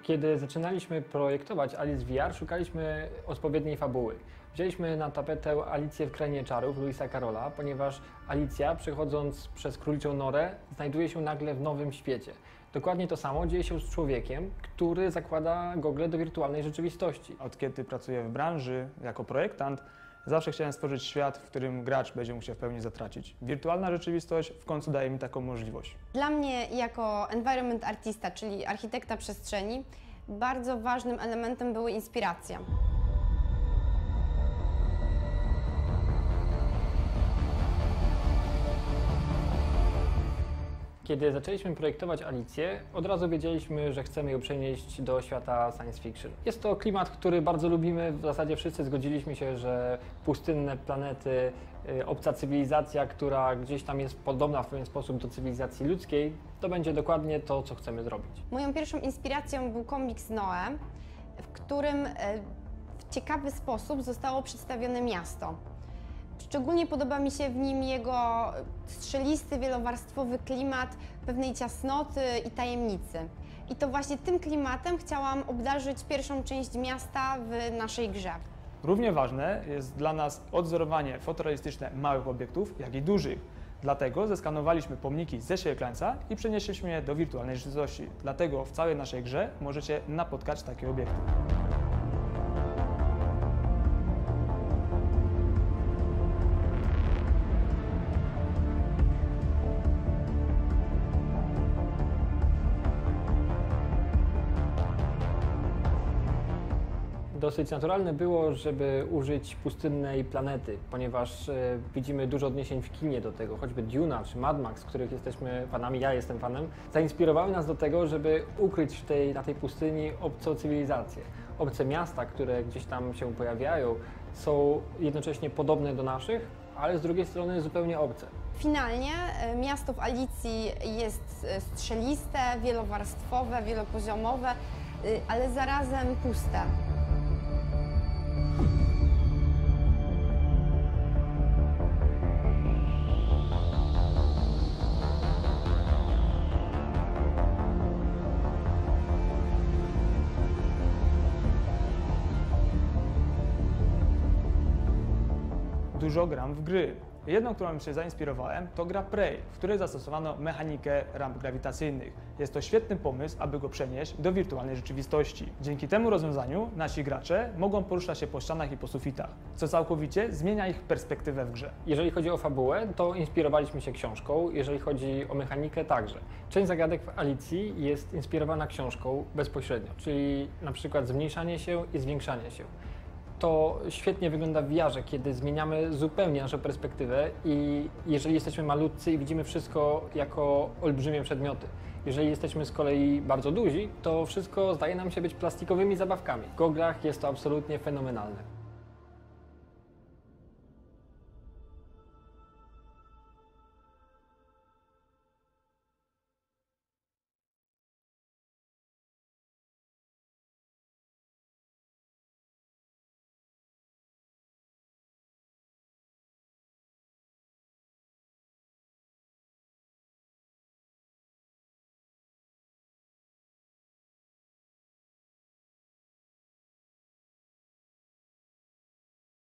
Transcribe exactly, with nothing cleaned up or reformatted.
Kiedy zaczynaliśmy projektować Alice V R, szukaliśmy odpowiedniej fabuły. Wzięliśmy na tapetę Alicję w Krainie Czarów Lewisa Carrolla, ponieważ Alicja, przechodząc przez króliczą norę, znajduje się nagle w nowym świecie. Dokładnie to samo dzieje się z człowiekiem, który zakłada gogle do wirtualnej rzeczywistości. Od kiedy pracuję w branży jako projektant, zawsze chciałem stworzyć świat, w którym gracz będzie mógł się w pełni zatracić. Wirtualna rzeczywistość w końcu daje mi taką możliwość. Dla mnie jako environment artista, czyli architekta przestrzeni, bardzo ważnym elementem były inspiracje. Kiedy zaczęliśmy projektować Alicję, od razu wiedzieliśmy, że chcemy ją przenieść do świata science fiction. Jest to klimat, który bardzo lubimy. W zasadzie wszyscy zgodziliśmy się, że pustynne planety, obca cywilizacja, która gdzieś tam jest podobna w pewien sposób do cywilizacji ludzkiej, to będzie dokładnie to, co chcemy zrobić. Moją pierwszą inspiracją był komiks Noe, w którym w ciekawy sposób zostało przedstawione miasto. Szczególnie podoba mi się w nim jego strzelisty, wielowarstwowy klimat pewnej ciasnoty i tajemnicy. I to właśnie tym klimatem chciałam obdarzyć pierwszą część miasta w naszej grze. Równie ważne jest dla nas odzorowanie fotorealistyczne małych obiektów, jak i dużych. Dlatego zeskanowaliśmy pomniki ze Świeklańca i przenieśliśmy je do wirtualnej rzeczywistości. Dlatego w całej naszej grze możecie napotkać takie obiekty. Dosyć naturalne było, żeby użyć pustynnej planety, ponieważ e, widzimy dużo odniesień w kinie do tego, choćby Duna czy Mad Max, których jesteśmy fanami, ja jestem fanem, zainspirowały nas do tego, żeby ukryć w tej, na tej pustyni obcą cywilizację. Obce miasta, które gdzieś tam się pojawiają, są jednocześnie podobne do naszych, ale z drugiej strony zupełnie obce. Finalnie miasto w Alicji jest strzeliste, wielowarstwowe, wielopoziomowe, ale zarazem puste. Dużo gram w gry. Jedną, którą się zainspirowałem, to gra Prey, w której zastosowano mechanikę ramp grawitacyjnych. Jest to świetny pomysł, aby go przenieść do wirtualnej rzeczywistości. Dzięki temu rozwiązaniu nasi gracze mogą poruszać się po ścianach i po sufitach, co całkowicie zmienia ich perspektywę w grze. Jeżeli chodzi o fabułę, to inspirowaliśmy się książką, jeżeli chodzi o mechanikę także. Część zagadek w Alicji jest inspirowana książką bezpośrednio, czyli na przykład zmniejszanie się i zwiększanie się. To świetnie wygląda w V R-ze, kiedy zmieniamy zupełnie naszą perspektywę i jeżeli jesteśmy malutcy i widzimy wszystko jako olbrzymie przedmioty. Jeżeli jesteśmy z kolei bardzo duzi, to wszystko zdaje nam się być plastikowymi zabawkami. W goglach jest to absolutnie fenomenalne.